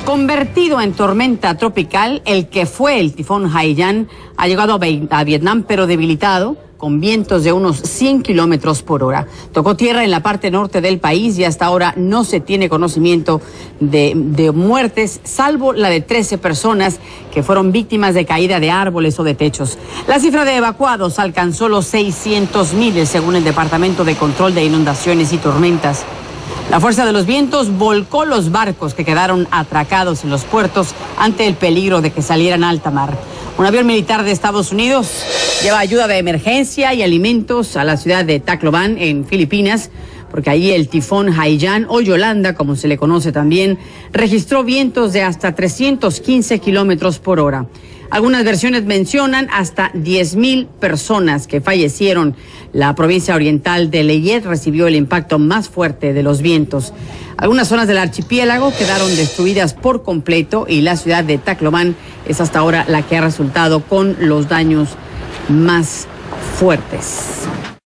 Convertido en tormenta tropical, el que fue el tifón Haiyan ha llegado a Vietnam, pero debilitado, con vientos de unos 100 kilómetros por hora. Tocó tierra en la parte norte del país y hasta ahora no se tiene conocimiento de muertes, salvo la de 13 personas que fueron víctimas de caída de árboles o de techos. La cifra de evacuados alcanzó los 600,000, según el Departamento de Control de Inundaciones y Tormentas. La fuerza de los vientos volcó los barcos que quedaron atracados en los puertos ante el peligro de que salieran a alta mar. Un avión militar de Estados Unidos lleva ayuda de emergencia y alimentos a la ciudad de Tacloban, en Filipinas, porque allí el tifón Haiyan, o Yolanda, como se le conoce también, registró vientos de hasta 315 kilómetros por hora. Algunas versiones mencionan hasta 10,000 personas que fallecieron. La provincia oriental de Leyte recibió el impacto más fuerte de los vientos. Algunas zonas del archipiélago quedaron destruidas por completo y la ciudad de Tacloban es hasta ahora la que ha resultado con los daños más fuertes.